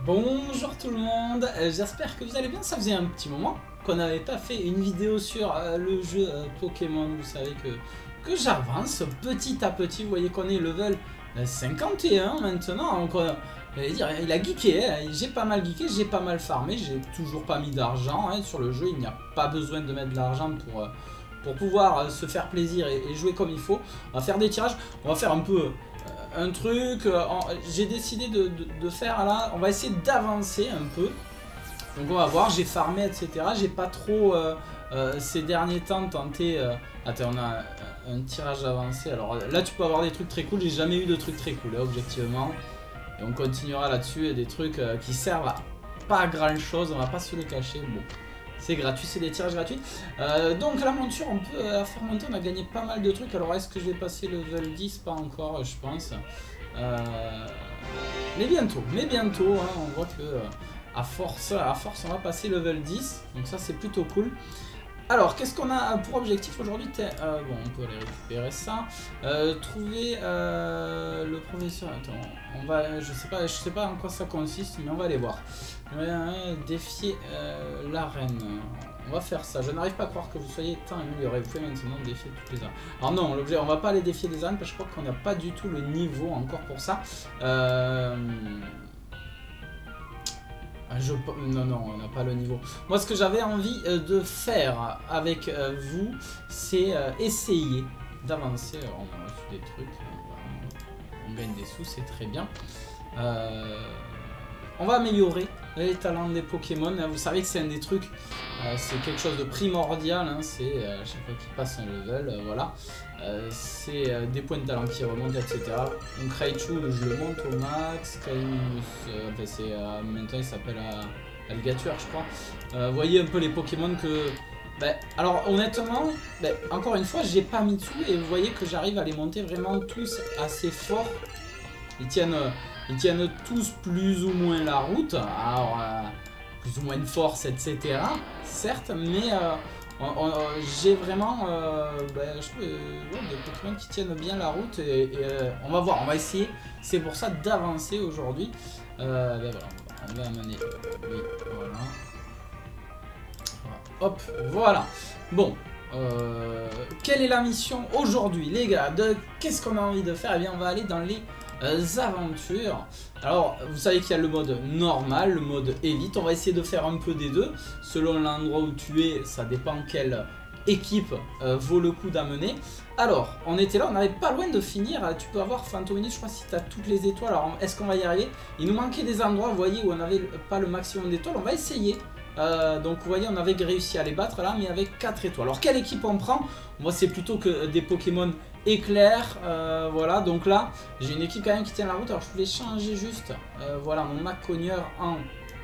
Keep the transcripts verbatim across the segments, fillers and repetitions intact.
Bonjour tout le monde, euh, j'espère que vous allez bien. Ça faisait un petit moment qu'on n'avait pas fait une vidéo sur euh, le jeu euh, Pokémon. Vous savez que, que j'avance petit à petit. Vous voyez qu'on est level euh, cinquante et un maintenant. Donc, euh, dire, il a geeké, hein. J'ai pas mal geeké, j'ai pas mal farmé. J'ai toujours pas mis d'argent hein, sur le jeu. Il n'y a pas besoin de mettre de l'argent pour, euh, pour pouvoir euh, se faire plaisir et, et jouer comme il faut. On va faire des tirages, on va faire un peu... un truc, euh, j'ai décidé de, de, de faire là, on va essayer d'avancer un peu. Donc on va voir, j'ai farmé et cetera. J'ai pas trop euh, euh, ces derniers temps tenté. Euh... Attends, on a un, un tirage avancé. Alors là tu peux avoir des trucs très cool, j'ai jamais eu de trucs très cool hein, objectivement. Et on continuera là-dessus et des trucs euh, qui servent à pas grand chose, on va pas se le cacher. Bon. C'est gratuit, c'est des tirages gratuits. Euh, donc la monture, on peut la faire monter, on a gagné pas mal de trucs. Alors est-ce que je vais passer le level dix? Pas encore, je pense. Euh, mais bientôt, mais bientôt, hein, on voit que à force, à force, on va passer level dix. Donc ça, c'est plutôt cool. Alors, qu'est-ce qu'on a pour objectif aujourd'hui? euh, Bon, on peut aller récupérer ça. Euh, trouver euh, le professeur. Attends, on va, je sais pas, je sais pas en quoi ça consiste, mais on va aller voir. Euh, défier euh, l'arène. On va faire ça. Je n'arrive pas à croire que vous soyez tant amélioré. Vous pouvez maintenant défier toutes les arènes. Alors non, l'objet, on va pas aller défier les arènes parce que je crois qu'on n'a pas du tout le niveau encore pour ça. Euh... Je... Non, non, on n'a pas le niveau. Moi, ce que j'avais envie euh, de faire avec euh, vous, c'est euh, essayer d'avancer. Alors, on a reçu des trucs. On gagne des sous, c'est très bien. Euh... On va améliorer les talents des Pokémon. Vous savez que c'est un des trucs, euh, c'est quelque chose de primordial. Hein, c'est euh, à chaque fois qu'il passe un level, euh, voilà. Euh, c'est euh, des points de talent qui remontent, et cetera. Donc Raichu, je le monte au max. Kaimus, euh, enfin, c'est euh, maintenant il s'appelle euh, Alligator, je crois. Euh, vous voyez un peu les Pokémon que. Ben, alors honnêtement, ben, encore une fois, j'ai pas mis dessous et vous voyez que j'arrive à les monter vraiment tous assez forts. Ils tiennent. Euh, Ils tiennent tous plus ou moins la route, alors euh, plus ou moins de force, et cetera. Certes, mais euh, j'ai vraiment euh, ben, je, euh, ouais, des Pokémon qui tiennent bien la route et, et euh, on va voir, on va essayer. C'est pour ça d'avancer aujourd'hui. Euh, ben voilà, on va amener. Oui, voilà. Hop, voilà. Bon. Euh, quelle est la mission aujourd'hui, les gars? De qu'est-ce qu'on a envie de faire? Eh bien, on va aller dans les euh, aventures. Alors, vous savez qu'il y a le mode normal, le mode élite. On va essayer de faire un peu des deux. Selon l'endroit où tu es, ça dépend quelle équipe euh, vaut le coup d'amener. Alors, on était là, on n'avait pas loin de finir. Tu peux avoir Fantomini, je crois, si tu as toutes les étoiles. Alors, est-ce qu'on va y arriver? Il nous manquait des endroits, vous voyez, où on n'avait pas le maximum d'étoiles. On va essayer. Euh, donc vous voyez on avait réussi à les battre là mais avec quatre étoiles. Alors quelle équipe on prend? Moi c'est plutôt que des Pokémon éclairs, euh, voilà. Donc là j'ai une équipe quand même qui tient la route. Alors je voulais changer juste euh, voilà mon Macogneur en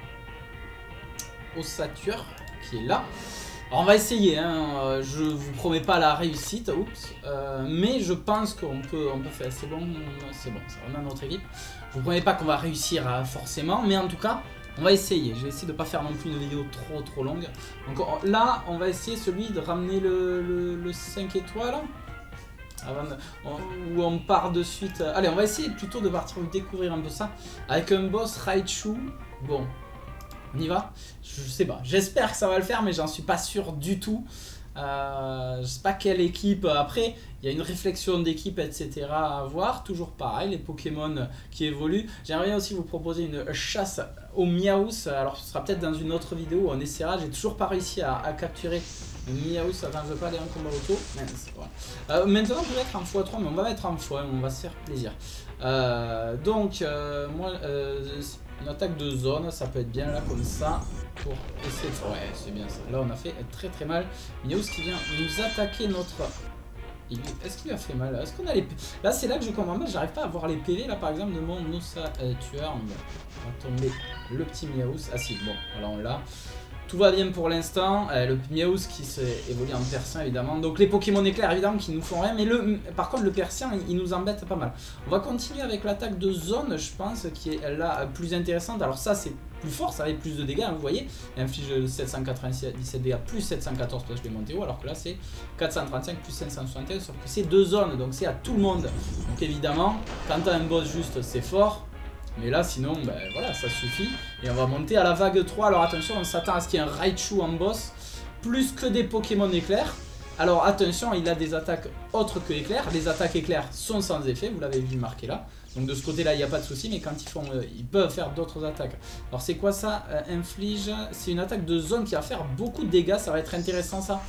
Ossature qui est là. Alors on va essayer hein. Je vous promets pas la réussite, oups, euh, mais je pense qu'on peut, on peut faire. C'est bon, c'est bon, c'est vraiment notre équipe. Je vous promets pas qu'on va réussir euh, forcément, mais en tout cas on va essayer. Je vais essayer de ne pas faire non plus une vidéo trop trop longue. Donc là, on va essayer celui de ramener le, le, le cinq étoiles. Avant de, on, où on part de suite. Allez, on va essayer plutôt de partir découvrir un peu ça. Avec un boss Raichu. Bon, on y va. Je, je sais pas. J'espère que ça va le faire, mais j'en suis pas sûr du tout. Euh, je sais pas quelle équipe. Après, il y a une réflexion d'équipe, et cetera à voir. Toujours pareil, les Pokémon qui évoluent. J'aimerais aussi vous proposer une chasse au Miaous. Alors, ce sera peut-être dans une autre vidéo où on essaiera. J'ai toujours pas réussi à, à capturer le Miaous. Attends, je veux pas aller en combat auto. Voilà. Euh, maintenant, on peut être en fois trois, mais on va mettre en fois. On va se faire plaisir. Euh, donc, euh, moi, euh, une attaque de zone, ça peut être bien là comme ça. Pour essayer de... Ouais, c'est bien ça. Là, on a fait très très mal. Miaous qui vient nous attaquer notre... Est-ce qu'il lui a fait mal? Est-ce qu'on a les... Là, c'est là que je comprends mal. J'arrive pas à voir les P V, là, par exemple, de mon Ossature. On va tomber le petit Miaous. Ah si, bon, voilà, on l'a. Tout va bien pour l'instant. Euh, le Miaous qui s'est évolué en persan évidemment. Donc les Pokémon éclairs évidemment qui nous font rien. Mais le, par contre le persan il, il nous embête pas mal. On va continuer avec l'attaque de zone je pense qui est là plus intéressante. Alors ça c'est plus fort, ça avait plus de dégâts, hein, vous voyez. Il inflige sept cent quatre-vingt-dix-sept dégâts plus sept cent quatorze parce que je l'ai monté haut. Alors que là c'est quatre cent trente-cinq plus cinq cent soixante et un. Sauf que c'est deux zones donc c'est à tout le monde. Donc évidemment quand tu as un boss juste c'est fort. Mais là, sinon, ben, voilà, ça suffit. Et on va monter à la vague trois. Alors attention, on s'attend à ce qu'il y ait un Raichu en boss. Plus que des Pokémon éclairs. Alors attention, il a des attaques autres que éclairs. Les attaques éclairs sont sans effet, vous l'avez vu marqué là. Donc de ce côté-là, il n'y a pas de souci, mais quand ils font, euh, ils peuvent faire d'autres attaques. Alors c'est quoi ça? euh, Inflige, c'est une attaque de zone qui va faire beaucoup de dégâts, ça va être intéressant ça.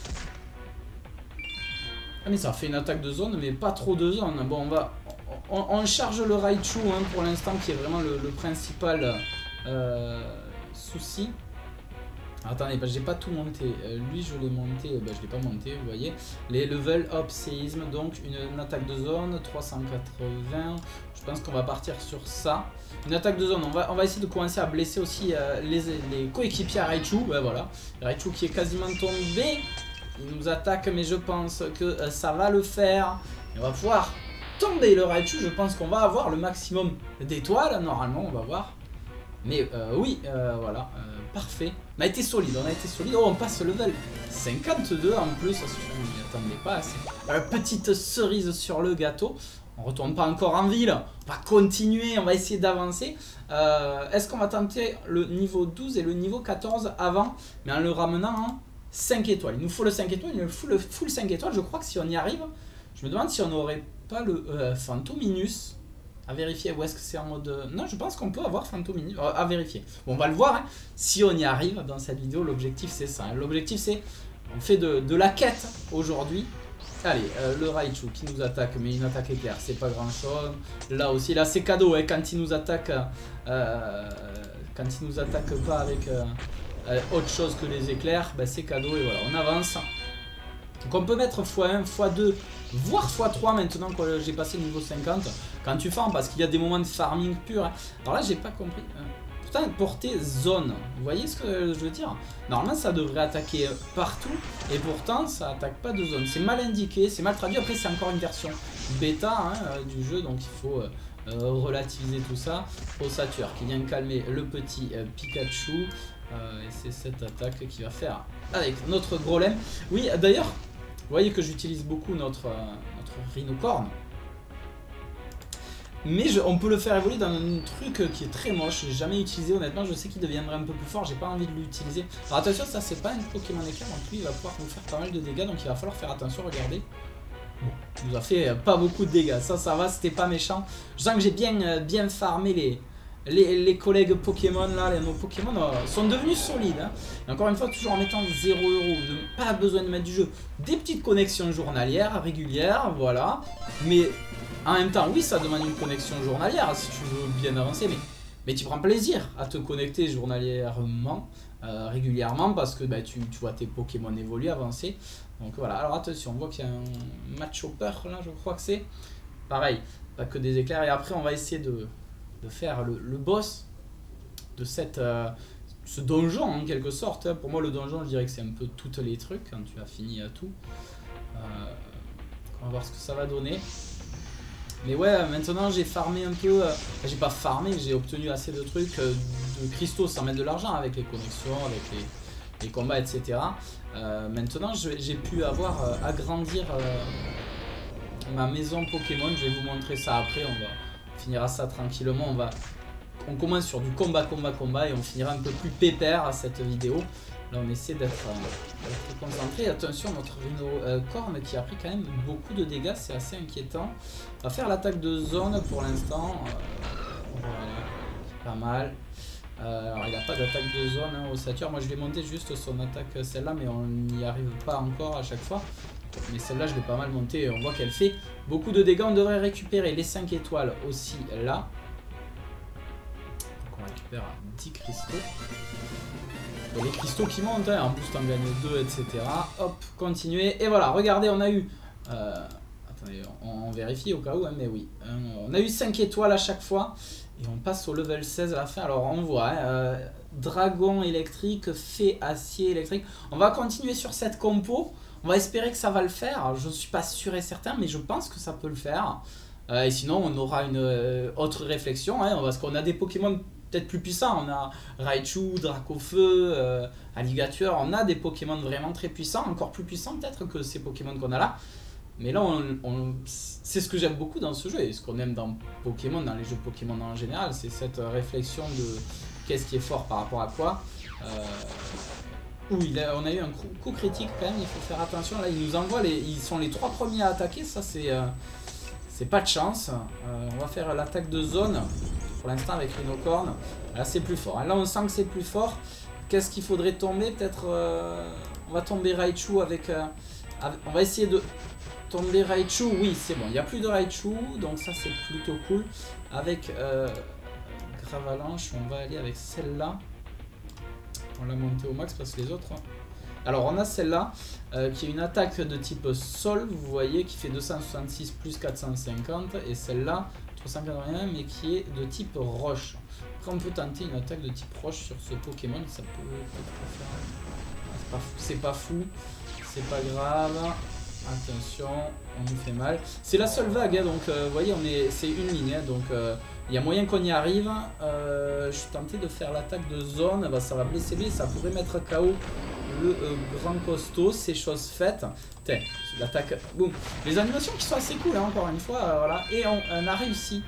Ah mais ça fait une attaque de zone, mais pas trop de zone. Bon, on va, on, on charge le Raichu hein, pour l'instant, qui est vraiment le, le principal euh, souci. Attendez, bah, j'ai pas tout monté. Euh, lui, je l'ai monté, bah, je l'ai pas monté, vous voyez. Les level up séisme, donc une, une attaque de zone, trois cent quatre-vingts. Je pense qu'on va partir sur ça. Une attaque de zone, on va, on va essayer de commencer à blesser aussi euh, les, les coéquipiers à Raichu. Bah, voilà, Raichu qui est quasiment tombé. Il nous attaque, mais je pense que euh, ça va le faire. Et on va pouvoir tomber le Raichu. Je pense qu'on va avoir le maximum d'étoiles. Normalement, on va voir. Mais euh, oui, euh, voilà. Euh, Parfait. On a été solide, on a été solide. Oh, on passe level cinquante-deux en plus. Je ne m'y attendais pas assez. Euh, petite cerise sur le gâteau. On retourne pas encore en ville. On va continuer, on va essayer d'avancer. Euh, Est-ce qu'on va tenter le niveau douze et le niveau quatorze avant, mais en le ramenant en cinq étoiles? Il nous faut le cinq étoiles, il nous faut le full cinq étoiles. Je crois que si on y arrive, je me demande si on n'aurait pas le euh, Phantominus. À vérifier, où est-ce que c'est en mode... Non, je pense qu'on peut avoir Phantominus, euh, à vérifier. Bon, on va le voir, hein. Si on y arrive dans cette vidéo, l'objectif c'est ça. Hein. L'objectif c'est, on fait de, de la quête aujourd'hui. Allez, euh, le Raichu qui nous attaque, mais une attaque éclair, c'est pas grand chose. Là aussi, là c'est cadeau, hein, quand il nous attaque, euh, quand il nous attaque pas avec euh, euh, autre chose que les éclairs, ben, c'est cadeau et voilà, on avance. Donc on peut mettre fois un, fois deux, voire fois trois maintenant que j'ai passé le niveau cinquante. Quand tu farmes, parce qu'il y a des moments de farming pur. Hein. Alors là, j'ai pas compris. Pourtant, portée zone. Vous voyez ce que je veux dire? Normalement, ça devrait attaquer partout. Et pourtant, ça attaque pas de zone. C'est mal indiqué, c'est mal traduit. Après, c'est encore une version bêta hein, du jeu. Donc, il faut euh, relativiser tout ça. Ossature qui vient calmer le petit euh, Pikachu. Euh, et c'est cette attaque qui va faire avec notre Grolem. Oui, d'ailleurs, vous voyez que j'utilise beaucoup notre, euh, notre Rhinocorne. Mais je, on peut le faire évoluer dans un truc qui est très moche, j'ai jamais utilisé honnêtement, je sais qu'il deviendrait un peu plus fort, j'ai pas envie de l'utiliser. Alors attention, ça c'est pas un Pokémon éclair, donc lui il va pouvoir nous faire pas mal de dégâts, donc il va falloir faire attention, regardez. Bon, il nous a fait pas beaucoup de dégâts, ça ça va, c'était pas méchant. Je sens que j'ai bien, bien farmé les, les, les collègues Pokémon là, les, nos Pokémon euh, sont devenus solides. Hein. Et encore une fois, toujours en mettant zéro euro, pas besoin de mettre du jeu. Des petites connexions journalières, régulières, voilà. Mais... en même temps, oui, ça demande une connexion journalière si tu veux bien avancer, mais, mais tu prends plaisir à te connecter journalièrement, euh, régulièrement, parce que bah, tu, tu vois tes Pokémon évoluer, avancer. Donc voilà, alors attention, on voit qu'il y a un match Hopper là, je crois que c'est. Pareil, pas que des éclairs, et après on va essayer de, de faire le, le boss de cette, euh, ce donjon en quelque sorte. Pour moi, le donjon, je dirais que c'est un peu tous les trucs, quand tu as fini à tout. Euh, on va voir ce que ça va donner. Mais ouais, maintenant j'ai farmé un peu, euh, j'ai pas farmé, j'ai obtenu assez de trucs, euh, de cristaux sans mettre de l'argent, avec les connexions, avec les, les combats, et cetera. Euh, maintenant j'ai pu avoir, euh, agrandir euh, ma maison Pokémon, je vais vous montrer ça après, on va on finira ça tranquillement, on va, on commence sur du combat, combat, combat, et on finira un peu plus pépère à cette vidéo. Là on essaie d'être euh, concentré. Attention, notre Rhinocorne euh, qui a pris quand même beaucoup de dégâts, c'est assez inquiétant. On va faire l'attaque de zone pour l'instant. Euh, voilà, pas mal. Euh, alors il n'a pas d'attaque de zone hein, Ossature. Moi je vais monter juste son attaque celle-là, mais on n'y arrive pas encore à chaque fois. Mais celle-là je l'ai pas mal montée et on voit qu'elle fait beaucoup de dégâts. On devrait récupérer les cinq étoiles aussi là. Donc on récupère dix cristaux. Et les cristaux qui montent, hein, en plus t'en gagnes deux, et cetera. Hop, continuez. Et voilà, regardez, on a eu... Euh, attendez, on, on vérifie au cas où, hein, mais oui. Hein, on a eu cinq étoiles à chaque fois. Et on passe au level seize à la fin. Alors on voit, hein, euh, dragon électrique, fée acier électrique. On va continuer sur cette compo. On va espérer que ça va le faire. Alors, je ne suis pas sûr et certain, mais je pense que ça peut le faire. Euh, et sinon, on aura une euh, autre réflexion, hein, parce qu'on a des Pokémon peut-être plus puissants. On a Raichu, Dracofeu, euh, Alligator. On a des Pokémon vraiment très puissants, encore plus puissants peut-être que ces Pokémon qu'on a là. Mais là, on, on, c'est ce que j'aime beaucoup dans ce jeu et ce qu'on aime dans Pokémon, dans les jeux Pokémon en général, c'est cette réflexion de qu'est-ce qui est fort par rapport à quoi. Euh, où il a, on a eu un coup, coup critique quand même, il faut faire attention. Là, ils nous envoient, les, ils sont les trois premiers à attaquer, ça c'est euh, c'est pas de chance. Euh, on va faire l'attaque de zone pour l'instant avec Rhinocorn. Là, c'est plus fort. Là, on sent que c'est plus fort. Qu'est-ce qu'il faudrait tomber? Peut-être, euh, on va tomber Raichu avec, euh, avec. On va essayer de tomber Raichu. Oui, c'est bon. Il n'y a plus de Raichu, donc ça c'est plutôt cool. Avec euh, Gravalanche, on va aller avec celle-là. On l'a montée au max parce que les autres. Hein. Alors on a celle-là euh, qui est une attaque de type sol, vous voyez, qui fait deux cent soixante-six plus quatre cent cinquante, et celle-là trois cent quatre-vingt-un mais qui est de type roche. Après on peut tenter une attaque de type roche sur ce Pokémon, ça peut peut-être faire. C'est pas fou, c'est pas grave. Attention, on nous fait mal. C'est la seule vague, hein, donc euh, vous voyez, on est, c'est une ligne, hein, donc il euh, y a moyen qu'on y arrive. Euh, je suis tenté de faire l'attaque de zone, bah, ça va blesser lui, ça pourrait mettre K O le euh, grand costaud, c'est chose faite. Tiens, l'attaque, boum. Les animations qui sont assez cool, hein, encore une fois, euh, voilà. Et on, on a réussi.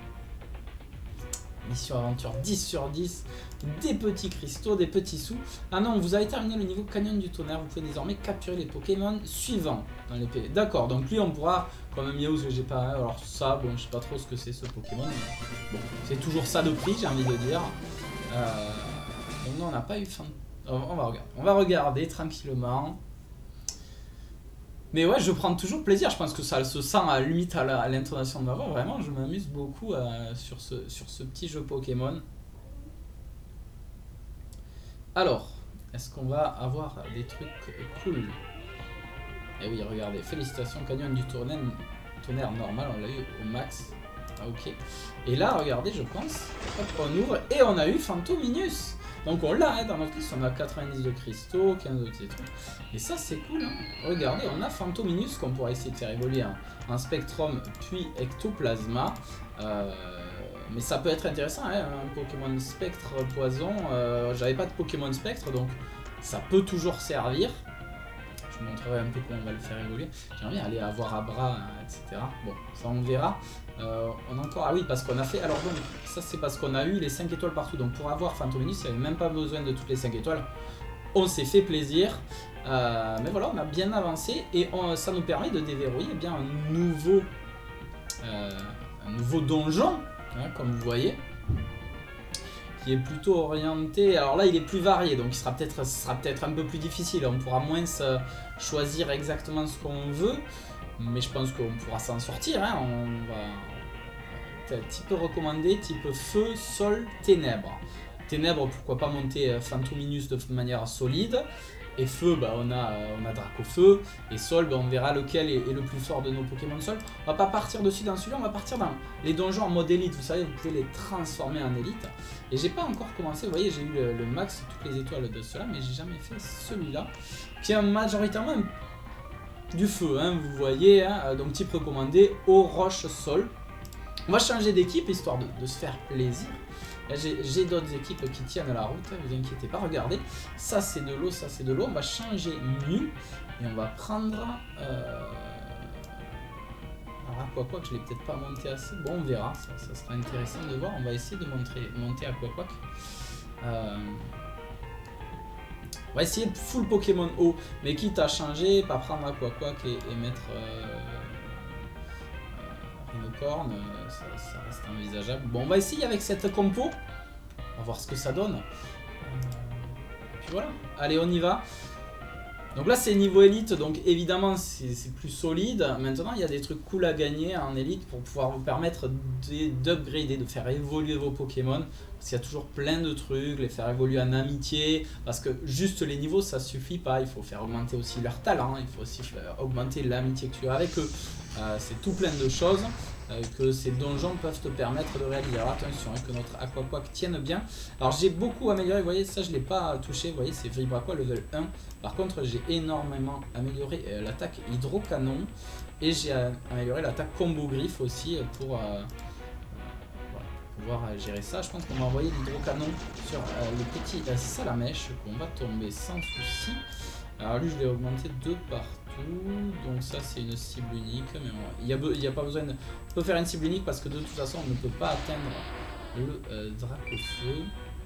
Mission aventure dix sur dix, des petits cristaux, des petits sous. Ah non, vous avez terminé le niveau Canyon du Tonnerre, vous pouvez désormais capturer les Pokémon suivants dans les P V. D'accord, donc lui on pourra, comme Miaouz que j'ai pas, alors ça, bon je sais pas trop ce que c'est ce Pokémon, mais bon, c'est toujours ça de prix, j'ai envie de dire. Euh, donc non, on n'a pas eu fin. On va regarder, on va regarder tranquillement. Mais ouais, je prends toujours plaisir, je pense que ça se sent à limite à l'intonation de ma voix, vraiment je m'amuse beaucoup euh, sur, ce, sur ce petit jeu Pokémon. Alors, est-ce qu'on va avoir des trucs cool? Eh oui, regardez, félicitations, Canyon du Tonnerre, tonnerre normal, on l'a eu au max. Ah, ok. Et là, regardez, je pense, hop, on ouvre et on a eu Fantominus. Donc on l'a hein, dans notre liste, on a quatre-vingt-dix de cristaux, quinze de petits trucs. Et ça c'est cool, hein. Regardez, on a Fantominus qu'on pourra essayer de faire évoluer en, en Spectrum puis Ectoplasma. Euh, mais ça peut être intéressant, hein, un Pokémon Spectre Poison. Euh, J'avais pas de Pokémon Spectre, donc ça peut toujours servir. Je vous montrerai un peu comment on va le faire évoluer. J'aimerais bien aller avoir Abra, et cetera. Bon, ça on verra. Euh, on a encore, ah oui, parce qu'on a fait, alors donc ça c'est parce qu'on a eu les cinq étoiles partout, donc pour avoir Fantominus, il n'y avait même pas besoin de toutes les cinq étoiles, on s'est fait plaisir, euh, mais voilà, on a bien avancé et on, ça nous permet de déverrouiller eh bien un nouveau, euh, un nouveau donjon, hein, comme vous voyez, qui est plutôt orienté, alors là il est plus varié, donc il sera peut-être sera peut-être un peu plus difficile, on pourra moins se choisir exactement ce qu'on veut. Mais je pense qu'on pourra s'en sortir, hein. On va... Type recommandé, type feu, sol, ténèbres. Ténèbres, pourquoi pas monter Fantominus de manière solide. Et feu, bah, on a, on a Dracofeu. Et sol, bah, on verra lequel est, est le plus fort de nos Pokémon sol. On va pas partir dessus dans celui-là, on va partir dans les donjons en mode élite. Vous savez, vous pouvez les transformer en élite. Et j'ai pas encore commencé, vous voyez, j'ai eu le, le max, toutes les étoiles de cela, mais j'ai jamais fait celui-là. Qui est majoritairement du feu, hein, vous voyez, hein, donc type recommandé, eau, roche, sol. On va changer d'équipe histoire de, de se faire plaisir. J'ai d'autres équipes qui tiennent la route, hein, vous inquiétez pas, regardez. Ça c'est de l'eau, ça c'est de l'eau. On va changer Mew et on va prendre... Euh... Alors Aquaquack, je l'ai peut-être pas monté assez. Bon, on verra, ça, ça sera intéressant de voir. On va essayer de montrer, monter Aquaquack. Euh... On va essayer de full Pokémon eau, mais quitte à changer, pas prendre Aquaquack et, et mettre euh, euh, Rhinocorn, euh, ça, ça reste envisageable. Bon, on va essayer avec cette compo, on va voir ce que ça donne. Euh, et puis voilà, allez, on y va. Donc là, c'est niveau élite, donc évidemment, c'est plus solide. Maintenant, il y a des trucs cool à gagner en élite pour pouvoir vous permettre d'upgrader, de faire évoluer vos Pokémon. Parce qu'il y a toujours plein de trucs, les faire évoluer en amitié. Parce que juste les niveaux, ça suffit pas. Il faut faire augmenter aussi leur talent. Il faut aussi augmenter l'amitié que tu as avec eux. Euh, c'est tout plein de choses euh, que ces donjons peuvent te permettre de réaliser. Alors attention, hein, que notre Aquaquack tienne bien. Alors j'ai beaucoup amélioré, vous voyez, ça je ne l'ai pas touché. Vous voyez, c'est Vibraqua level un. Par contre, j'ai énormément amélioré euh, l'attaque Hydrocanon. Et j'ai euh, amélioré l'attaque Combo Griffe aussi pour... Euh, pouvoir gérer ça. Je pense qu'on va envoyer l'hydrocanon sur euh, le petit euh, Salamèche qu'on va tomber sans souci. Alors lui je l'ai augmenté de partout, donc ça c'est une cible unique, mais il n'y a, il y a pas besoin de... On peut faire une cible unique parce que de toute façon on ne peut pas atteindre le euh, Dracofeu.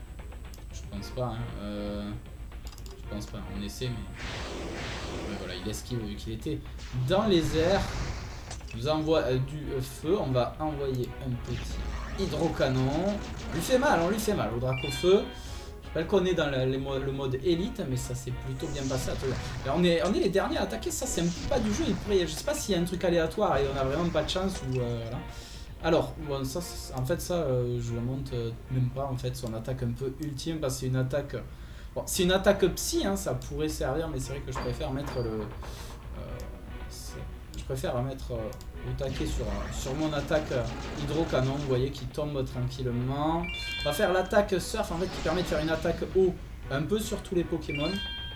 Je pense pas, hein. Euh, je pense pas, on essaie mais... Ouais, voilà, il esquive vu qu'il était dans les airs. On nous envoie euh, du euh, feu, on va envoyer un petit hydrocanon. On lui fait mal, on lui fait mal au Dracofeu. Je rappelle qu'on est dans le, mo le mode élite, mais ça s'est plutôt bien passé. Alors, on, est, on est les derniers à attaquer, ça c'est un peu pas du jeu. Il pourrait, je sais pas s'il y a un truc aléatoire et on a vraiment pas de chance ou euh, voilà. Alors, bon, ça, en fait, ça, euh, je le monte euh, même pas en fait, son attaque un peu ultime parce que c'est une attaque. Bon, c'est une attaque psy, hein, ça pourrait servir, mais c'est vrai que je préfère mettre le. Euh, je préfère mettre euh, au taquet sur, sur mon attaque hydrocanon, vous voyez, qui tombe tranquillement. On va faire l'attaque surf en fait qui permet de faire une attaque eau un peu sur tous les Pokémon.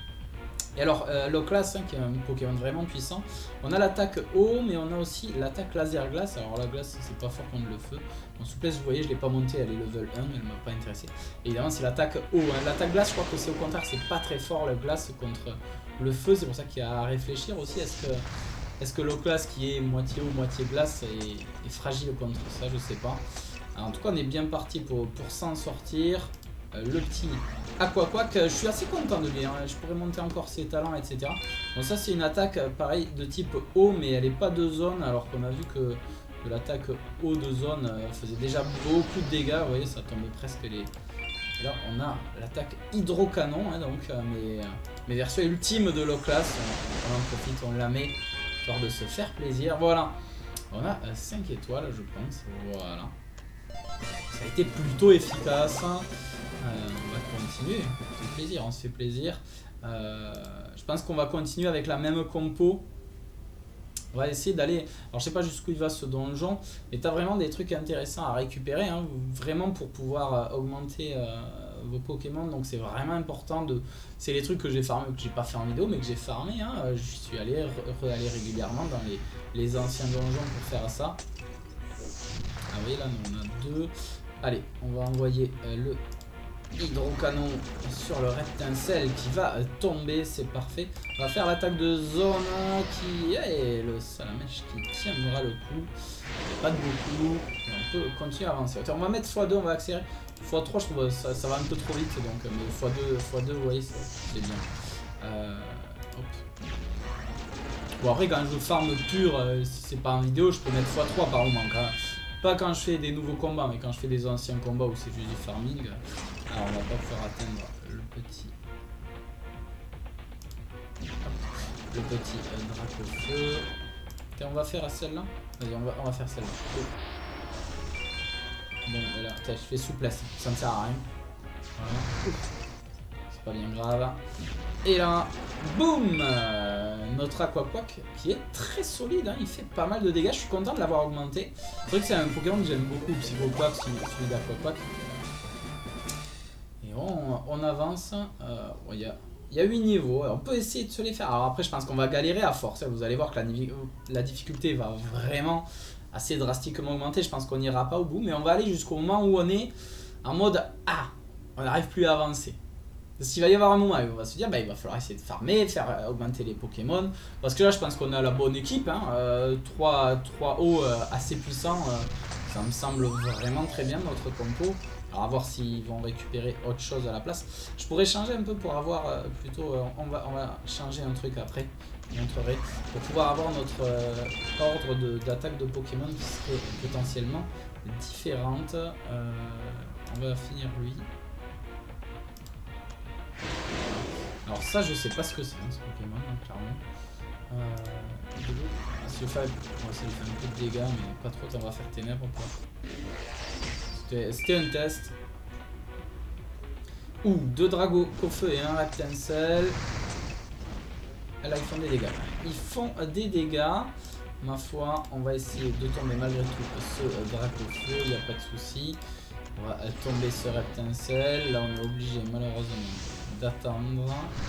Et alors, euh, Loclas, hein, qui est un Pokémon vraiment puissant, on a l'attaque eau, mais on a aussi l'attaque laser glace. Alors, la glace, c'est pas fort contre le feu. En souplesse, vous voyez, je l'ai pas monté, elle est level un, elle m'a pas intéressé. Et évidemment, c'est l'attaque eau. Hein. L'attaque glace, je crois que c'est au contraire, c'est pas très fort le glace contre le feu. C'est pour ça qu'il y a à réfléchir aussi. Est-ce que, est-ce que Loclas, qui est moitié eau, moitié glace, est, est fragile contre ça? Je sais pas. Alors, en tout cas, on est bien parti pour, pour s'en sortir. Euh, le petit Aquaquack, je suis assez content de lui, hein. Je pourrais monter encore ses talents, et cetera. Donc ça c'est une attaque pareil de type eau, mais elle n'est pas de zone, alors qu'on a vu que, que l'attaque eau de zone euh, faisait déjà beaucoup de dégâts, vous voyez, ça tombait presque les... Et là on a l'attaque hydrocanon, hein, donc euh, mes, mes versions ultimes de Loclas, on, on en profite, on la met, histoire de se faire plaisir, voilà. On a euh, cinq étoiles je pense, voilà. Ça a été plutôt efficace, hein. Euh, on va continuer, on se fait plaisir, on se fait plaisir. Euh, je pense qu'on va continuer avec la même compo. On va essayer d'aller, alors je sais pas jusqu'où il va ce donjon, mais tu as vraiment des trucs intéressants à récupérer, hein, vraiment pour pouvoir euh, augmenter euh, vos Pokémon. Donc c'est vraiment important de, c'est les trucs que j'ai farmé, que j'ai pas fait en vidéo, mais que j'ai farmé. Hein. Je suis allé re-aller régulièrement dans les, les anciens donjons pour faire ça. Ah oui, là on a deux. Allez, on va envoyer euh, le hydrocanon sur le Reptincelle qui va tomber, c'est parfait. On va faire l'attaque de zone qui est le Salamèche qui tiendra le coup. Pas de beaucoup, on peut continuer à avancer. On va mettre fois deux, on va accélérer. fois trois, je trouve ça, ça va un peu trop vite, donc mais fois deux, fois deux, vous voyez, c'est bien. Euh, hop. Bon, après, quand je farm pur, euh, si c'est pas en vidéo, je peux mettre fois trois par moment. Quand, pas quand je fais des nouveaux combats, mais quand je fais des anciens combats où c'est juste du farming. Alors on va pas pouvoir atteindre le petit le petit euh, Dracofeu. On va faire celle-là. Vas-y, on va, on va faire celle-là. Oh. Bon, voilà, je fais souplesse, ça ne sert à rien. Voilà. C'est pas bien grave. Et là, boum, notre Aquaquack qui est très solide, hein, il fait pas mal de dégâts. Je suis content de l'avoir augmenté. C'est vrai que c'est un Pokémon que j'aime beaucoup, Psychoquack, celui d'Aquaquack. On, on avance, euh, il y a, y a huit niveaux, on peut essayer de se les faire. Alors après je pense qu'on va galérer à force, vous allez voir que la, la difficulté va vraiment assez drastiquement augmenter, je pense qu'on n'ira pas au bout, mais on va aller jusqu'au moment où on est en mode ah, on n'arrive plus à avancer. Parce qu'il va y avoir un moment où on va se dire bah, il va falloir essayer de farmer, faire augmenter les Pokémon, parce que là je pense qu'on a la bonne équipe, hein, euh, trois hauts euh, assez puissants, euh, ça me semble vraiment très bien notre compo. Alors à voir s'ils vont récupérer autre chose à la place. Je pourrais changer un peu pour avoir euh, plutôt, euh, on, va, on va changer un truc après, je vous montrerai, pour pouvoir avoir notre euh, ordre d'attaque de, de Pokémon qui serait potentiellement différente. Euh, on va finir lui. Alors ça je sais pas ce que c'est hein, ce Pokémon, hein, clairement. Euh, si je fais, on va essayer de faire un peu de dégâts mais pas trop, on va faire ténèbres quoi. C'était un test. Ouh, deux Dracofeu et un Reptincelle. Là, ils font des dégâts. Ils font des dégâts. Ma foi, on va essayer de tomber malgré tout ce Dracofeu. Il n'y a pas de souci. On va tomber ce Reptincelle. Là, on est obligé malheureusement d'attendre.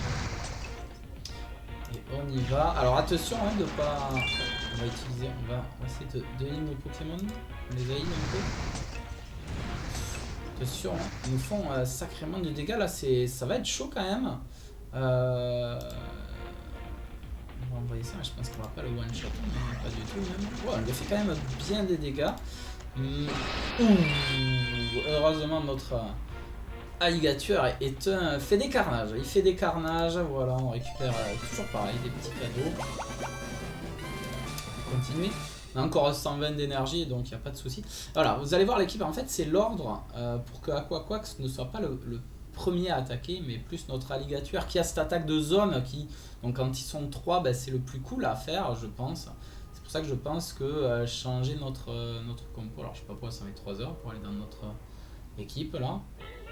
Et on y va. Alors attention hein, de pas. On va utiliser. On va, on va essayer de, de heal nos Pokémon. On les a heal un peu. Attention, hein. Ils nous font euh, sacrément de dégâts là, ça va être chaud quand même. Euh, On va envoyer ça, je pense qu'on va pas le one shot, mais pas du tout même. Ouais, on lui fait quand même bien des dégâts. Mmh. Ouh, heureusement notre alligator est un... fait des carnages. Il fait des carnages, voilà, on récupère euh, toujours pareil, des petits cadeaux. On va continuer. On a encore cent vingt d'énergie, donc il n'y a pas de souci. Voilà, vous allez voir l'équipe, en fait c'est l'ordre euh, pour que Aquaquax ne soit pas le, le premier à attaquer, mais plus notre alligator qui a cette attaque de zone qui, donc quand ils sont trois, ben, c'est le plus cool à faire, je pense. C'est pour ça que je pense que euh, changer notre, euh, notre compo, alors je sais pas pourquoi ça met trois heures pour aller dans notre euh, équipe là.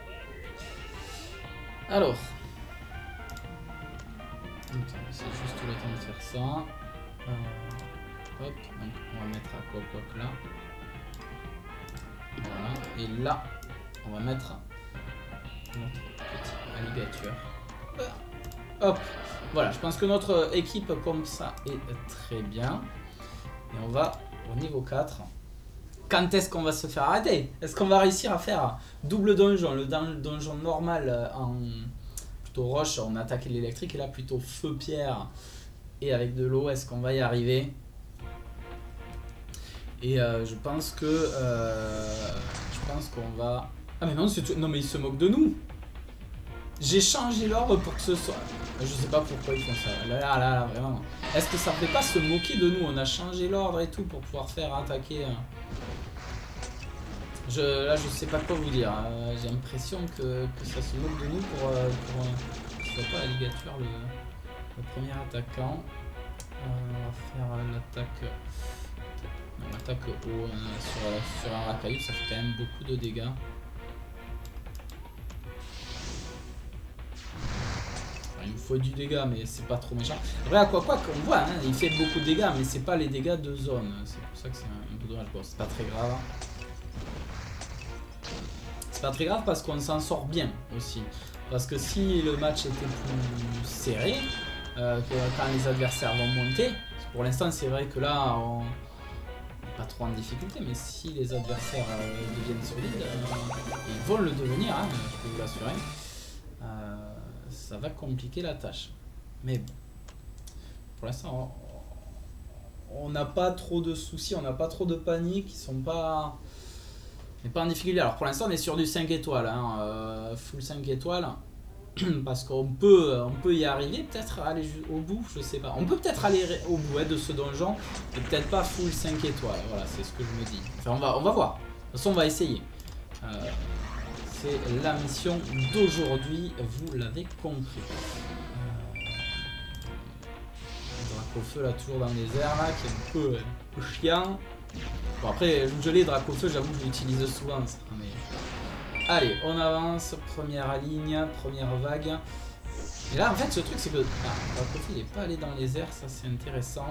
Alors, c'est juste le temps de faire ça. Euh, hop, donc on va mettre Aquaquax là. Voilà, et là, on va mettre notre petit alligator. Hop, voilà, je pense que notre équipe comme ça est très bien. Et on va au niveau quatre. Quand est-ce qu'on va se faire arrêter? Est-ce qu'on va réussir à faire double donjon? Le donjon normal en plutôt roche, on attaque l'électrique, et là plutôt feu pierre et avec de l'eau. Est-ce qu'on va y arriver? Et euh, je pense que euh, je pense qu'on va... Ah mais non, non mais ils se moquent de nous. J'ai changé l'ordre pour que ce soit... Je sais pas pourquoi ils font ça. Là, là, là, là vraiment. Est-ce que ça ne fait pas se moquer de nous? On a changé l'ordre et tout pour pouvoir faire attaquer... Je, là, je sais pas quoi vous dire. Euh, J'ai l'impression que, que ça se moque de nous pour, euh, pour euh, que ce soit pas l'alligator le, le premier attaquant. Euh, on va faire l'attaque... L'attaque au, euh, sur, sur un racaillou, ça fait quand même beaucoup de dégâts. Il me faut du dégât, mais c'est pas trop méchant. Après, à quoi quoi qu'on voit, hein, il fait beaucoup de dégâts, mais c'est pas les dégâts de zone. C'est pour ça que c'est un peu dommage. Bon, c'est pas très grave. C'est pas très grave parce qu'on s'en sort bien aussi. Parce que si le match était plus serré, euh, que quand les adversaires vont monter, pour l'instant, c'est vrai que là, on n'est pas trop en difficulté, mais si les adversaires euh, deviennent solides, euh, ils vont le devenir, hein, je peux vous l'assurer. Euh, ça va compliquer la tâche. Mais bon, pour l'instant, on n'a pas trop de soucis, on n'a pas trop de panique, ils sont pas, on n'est pas en difficulté. Alors pour l'instant, on est sur du cinq étoiles, hein, euh, full cinq étoiles, parce qu'on peut, on peut y arriver, peut-être aller au bout, je sais pas. On peut peut-être aller au bout, hein, de ce donjon, et peut-être pas full cinq étoiles. Voilà, c'est ce que je me dis. Enfin, on va, on va voir. De toute façon, on va essayer. Euh, C'est la mission d'aujourd'hui, vous l'avez compris. Euh, Dracofeu là, toujours dans les airs là, qui est un peu, un peu chiant. Bon après, gelé, Dracofeu, j'avoue que je l'utilise souvent. Ça, mais... Allez, on avance, première ligne, première vague. Et là en fait ce truc c'est que ah, Dracofeu il n'est pas allé dans les airs, ça c'est intéressant.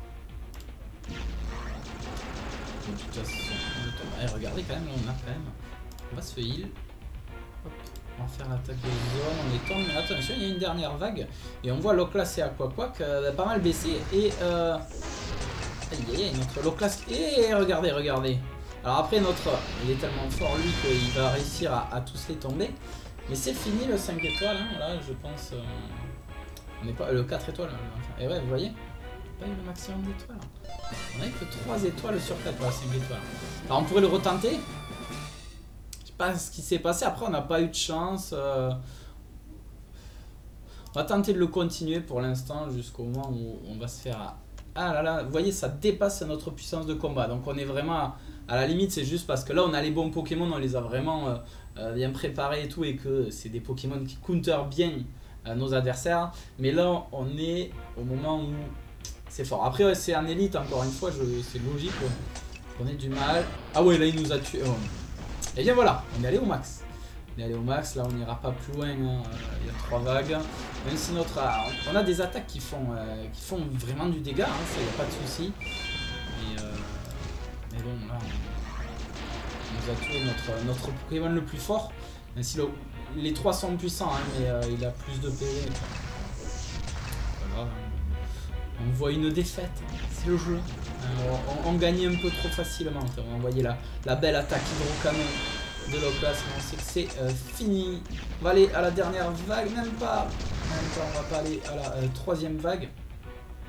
De toute façon, eh, regardez quand même, là, on a quand même... On va se heal. Hop, on va faire l'attaque de zone, on est tombé, mais attention, il y a une dernière vague. Et on voit Loclas et Aquaquax euh, pas mal baissé. Et euh... aïe aïe aïe, notre Loclas. Et regardez, regardez. Alors après, notre. Il est tellement fort lui qu'il va réussir à, à tous les tomber. Mais c'est fini le cinq étoiles, hein. Là je pense. Euh... On n'est pas. Le quatre étoiles. Enfin. Et ouais, vous voyez, pas eu le maximum d'étoiles. On a eu que trois étoiles sur quatre, là, cinq étoiles. Alors on pourrait le retenter. Pas ce qui s'est passé, après on n'a pas eu de chance. euh... On va tenter de le continuer pour l'instant jusqu'au moment où on va se faire... Ah là là, vous voyez, ça dépasse notre puissance de combat, donc on est vraiment à, à la limite. C'est juste parce que là on a les bons Pokémon, on les a vraiment euh, euh, bien préparés et tout, et que c'est des Pokémon qui counter bien euh, nos adversaires. Mais là on est au moment où c'est fort. Après ouais, c'est un élite, encore une fois, c'est logique qu'on ait du mal. Ah ouais, là il nous a tué. Oh. Et bien voilà, on est allé au max. On est allé au max, là on n'ira pas plus loin, hein. Il y a trois vagues. Même si notre... On a des attaques qui font, euh, qui font vraiment du dégât, hein, ça, il n'y a pas de souci. Mais, euh... mais bon, là, on... on nous a tué notre, notre Pokémon le plus fort. Même si le... les trois sont puissants, hein, mais euh, il a plus de P V. Pas grave, hein. On voit une défaite, c'est le jeu. Alors, on, on gagnait un peu trop facilement. Enfin, on voyait la, la belle attaque hydrocanon de Loclas, mais on sait que c'est euh, fini. On va aller à la dernière vague, même pas. Même pas, on va pas aller à la euh, troisième vague.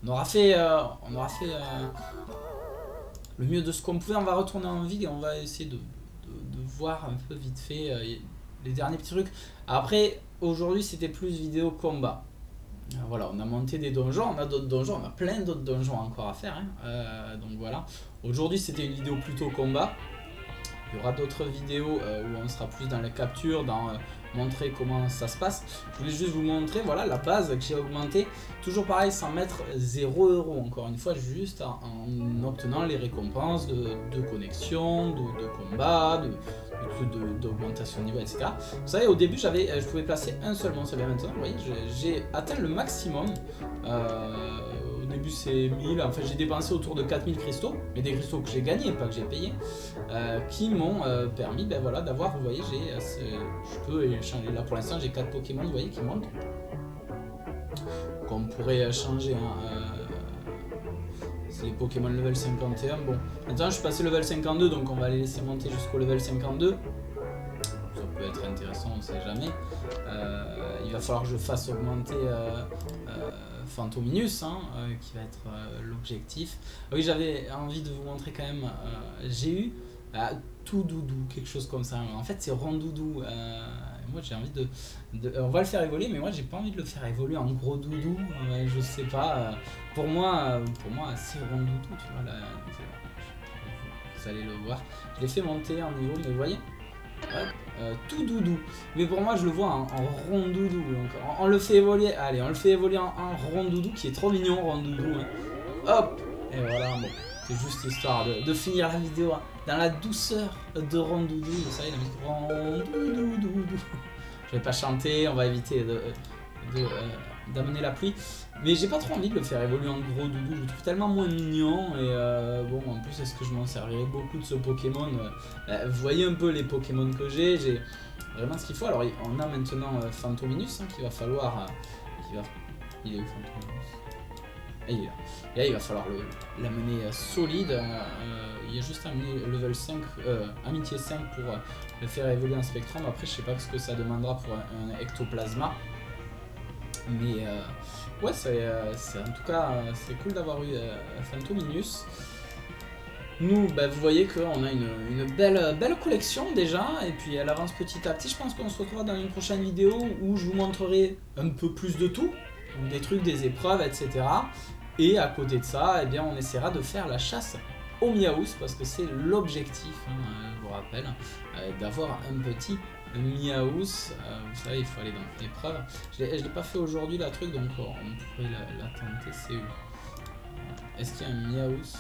On aura fait, euh, on aura fait euh, le mieux de ce qu'on pouvait. On va retourner en ville et on va essayer de, de, de voir un peu vite fait euh, les derniers petits trucs. Après, aujourd'hui, c'était plus vidéo combat. Euh, voilà, on a monté des donjons, on a d'autres donjons, on a plein d'autres donjons encore à faire. Hein. Euh, donc voilà. Aujourd'hui, c'était une vidéo plutôt combat. Il y aura d'autres vidéos euh, où on sera plus dans la capture, dans euh, montrer comment ça se passe. Je voulais juste vous montrer voilà, la base que j'ai augmentée. Toujours pareil, sans mettre zéro euro. Encore une fois, juste en, en obtenant les récompenses de, de connexion, de, de combat, d'augmentation de, de, de niveau, et cetera. Vous savez, au début, j'avais, je pouvais placer un seul monstre. Bien maintenant, vous voyez, j'ai atteint le maximum. Euh, Au début c'est mille, enfin j'ai dépensé autour de quatre mille cristaux, mais des cristaux que j'ai gagnés, pas que j'ai payé, euh, qui m'ont euh, permis ben, voilà, d'avoir, vous voyez, j'ai, je peux échanger, là pour l'instant j'ai quatre Pokémon, vous voyez, qui montent, qu'on pourrait changer, hein, euh, c'est les Pokémon level cinquante et un, bon, maintenant je suis passé level cinquante-deux, donc on va les laisser monter jusqu'au level cinquante-deux, ça peut être intéressant, on sait jamais, euh, il va falloir que je fasse augmenter... Euh, euh, Fantominus, hein, euh, qui va être euh, l'objectif. Oui, j'avais envie de vous montrer quand même, euh, j'ai eu euh, tout doudou, quelque chose comme ça. En fait, c'est rondoudou. Euh, moi, j'ai envie de, de... On va le faire évoluer, mais moi, j'ai pas envie de le faire évoluer en gros doudou. Euh, je sais pas. Euh, pour moi, pour moi, c'est rondoudou, tu vois. Là, vous allez le voir. Je l'ai fait monter en niveau, mais vous voyez. Hop, euh, tout doudou, mais pour moi je le vois en, en rond doudou, donc on, on le fait évoluer, allez on le fait évoluer en, en rond doudou qui est trop mignon, rond doudou, hein. Hop, et voilà, bon, c'est juste histoire de, de finir la vidéo hein, dans la douceur de rond doudou, vous savez la musique rond doudou doudou. Je vais pas chanter, on va éviter de, de, euh, d'amener la pluie, mais j'ai pas trop envie de le faire évoluer en gros doudou, je le trouve tellement moins mignon, et euh, bon en plus est-ce que je m'en servirai beaucoup de ce Pokémon, euh, vous voyez un peu les Pokémon que j'ai, j'ai vraiment ce qu'il faut. Alors on a maintenant euh, Fantominus hein, qu'il va falloir, euh, qui va... il est où Fantominus? Et il est là. Et là il va falloir l'amener euh, solide, euh, il y a juste un level cinq, euh, amitié cinq pour euh, le faire évoluer en Spectrum, après je sais pas ce que ça demandera pour un, un Ectoplasma. Mais euh, ouais, c'est euh, en tout cas euh, c'est cool d'avoir eu euh, Fantominus. Nous, bah, vous voyez qu'on a une, une belle, belle collection déjà, et puis elle avance petit à petit. Je pense qu'on se retrouvera dans une prochaine vidéo où je vous montrerai un peu plus de tout, donc des trucs, des épreuves, et cetera. Et à côté de ça, eh bien, on essaiera de faire la chasse au Miaous, parce que c'est l'objectif, hein, je vous rappelle, euh, d'avoir un petit Miaous, euh, vous savez, il faut aller dans l'épreuve. Je ne l'ai pas fait aujourd'hui, la truc, donc on pourrait la, la tenter. C'est où? Est-ce qu'il y a un Miaous?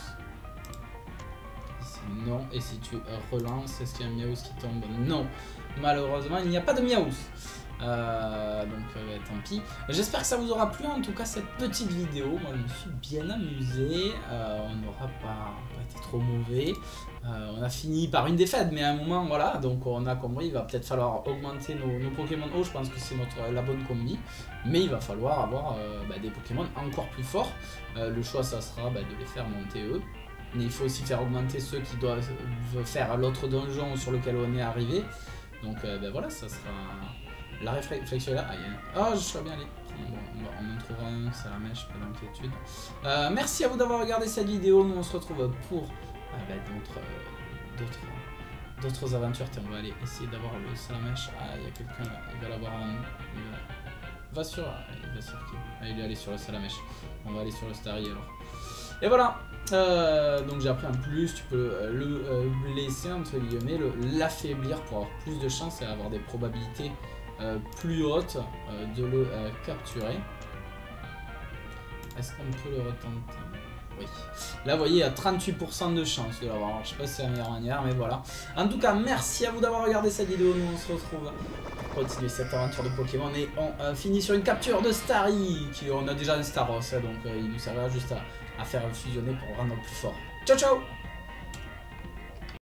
Ici, non. Et si tu relances, est-ce qu'il y a un Miaous qui tombe? Non. Malheureusement, il n'y a pas de Miaous. Euh, donc euh, tant pis. J'espère que ça vous aura plu en tout cas cette petite vidéo. Moi je me suis bien amusé. Euh, on n'aura pas, pas été trop mauvais. Euh, on a fini par une défaite, mais à un moment voilà. Donc on a compris, il va peut-être falloir augmenter nos, nos Pokémon haut. Je pense que c'est notre la bonne combi. Mais il va falloir avoir euh, bah, des Pokémon encore plus forts. Euh, le choix ça sera bah, de les faire monter eux. Mais il faut aussi faire augmenter ceux qui doivent faire l'autre donjon sur lequel on est arrivé. Donc euh, bah, voilà, ça sera. La réflexion est là. Ah, a... oh, je serais bien allé. Bon, on en trouvera un, c'est la mèche, pas d'inquiétude. Euh, merci à vous d'avoir regardé cette vidéo. Nous, on se retrouve pour euh, bah, d'autres euh, d'autres aventures. Tiens, on va aller essayer d'avoir le salamèche. Ah, il y a quelqu'un là. Il va l'avoir en. Il va... va sur. Il va sur qui? Ah, il est allé sur le salamèche. On va aller sur le Starry alors. Et voilà. Euh, donc j'ai appris en plus, tu peux euh, le euh, laisser entre guillemets, l'affaiblir pour avoir plus de chance et avoir des probabilités Euh, plus haute euh, de le euh, capturer. Est-ce qu'on peut le retenter? Oui. Là, vous voyez, il y a trente-huit pour cent de chance de l'avoir. Je sais pas si c'est la meilleure manière, mais voilà. En tout cas, merci à vous d'avoir regardé cette vidéo. Nous, on se retrouve pour continuer cette aventure de Pokémon. Et on euh, finit sur une capture de Starry. Qui, on a déjà un Staros, hein, donc euh, il nous servira juste à, à faire fusionner pour rendre plus fort. Ciao, ciao!